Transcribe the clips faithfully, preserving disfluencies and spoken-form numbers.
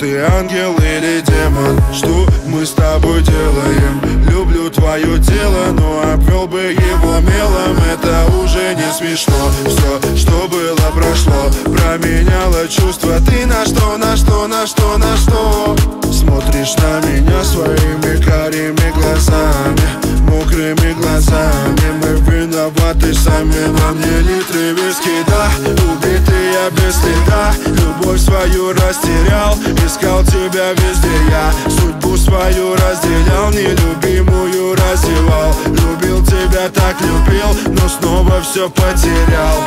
ты ангел или демон? Что мы с тобой делаем? Люблю твое тело, но обвел бы его мелом. Это уже не смешно. Все, что было, прошло. Променяло чувства. Ты на что, на что, на что, на что? Смотришь на меня своими карими глазами, мокрыми глазами. Мы виноваты сами, на мне литры виски, да. Убитый я без следа, любовь свою растерял. Искал тебя везде я, судьбу свою разделял. Нелюбимую раздевал, любил тебя, так любил, но снова все потерял.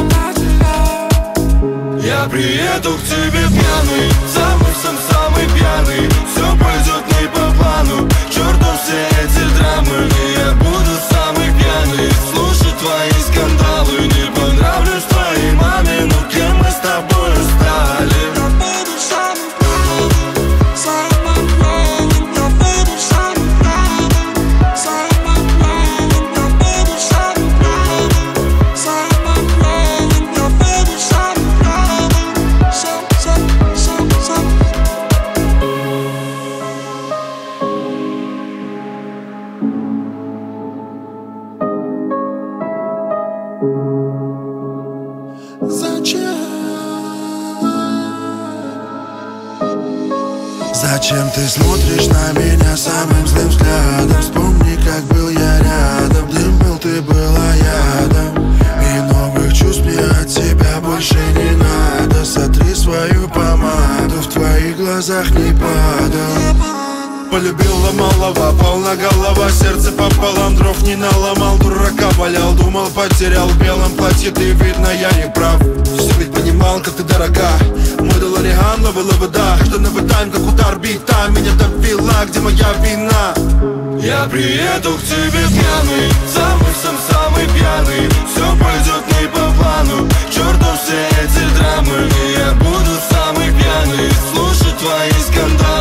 Я приеду к тебе пьяный, самый сам самый пьяный. Все пойдет не по плану, к черту все эти драмы. И я буду самый пьяный, слушать твои скандалы. Не понравлюсь твоей маме, но кем мы с тобой стали? Зачем ты смотришь на меня самым злым взглядом? Вспомни, как был я рядом. Дым был, ты была ядом. И новых чувств мне от тебя больше не надо. Сотри свою помаду, в твоих глазах не падал. Полюбила малого, полна голова, сердце пополам, дров не наломал. Дурака валял, думал, потерял в белом платье. Ты, видно, я не прав. Все ведь понимал, как ты дорога. Мой Долориган, ловила вода. Каждый новый тайм, как удар бита. Меня довела, где моя вина? Я приеду к тебе пьяный, самый сам самый пьяный. Все пойдет не по плану, к черту все эти драмы. И я буду самый пьяный, слушать твои скандалы.